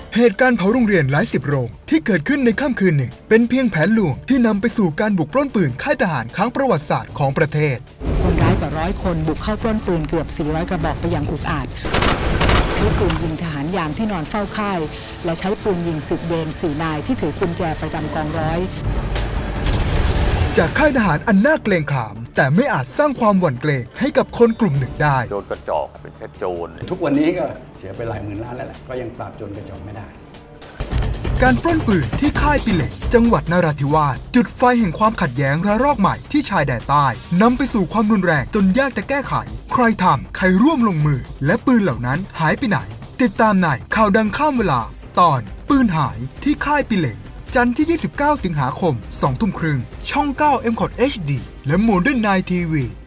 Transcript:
เหตุการณ์เผาโรงเรียนหลายสิบโรงที่เกิดขึ้นในค่ำคืนหนึ่งเป็นเพียงแผนลวงที่นำไปสู่การบุกปล้นปืนค่ายทหารครั้งประวัติศาสตร์ของประเทศคนร้ายกว่า100 คนบุกเข้าปล้นปืนเกือบ400 กระบอกไปอย่างอุกอาจใช้ปืนยิงทหารยามที่นอนเฝ้าค่ายและใช้ปืนยิง10 เวร 4 นายที่ถือกุญแจประจำกองร้อยจากค่ายทหารอันน่าเกรงขามแต่ไม่อาจสร้างความหวั่นเกรงให้กับคนกลุ่มหนึ่งได้โจรกระจอกเป็นแค่โจรทุกวันนี้ก็เสียไปหลายหมื่นล้านแล้วแหละก็ยังปราบโจรกระจอกไม่ได้การปล้นปืนที่ค่ายปิเหล็กจังหวัดนราธิวาสจุดไฟแห่งความขัดแย้งระลอกใหม่ที่ชายแดนใต้นำไปสู่ความรุนแรงจนยากจะแก้ไขใครทำใครร่วมลงมือและปืนเหล่านั้นหายไปไหนติดตามในข่าวดังข้ามเวลาตอนปืนหายที่ค่ายปิเหล็กจันทร์ที่ 29 สิงหาคม 20:30 ช่อง 9 MCOT HD และ Modern Night TV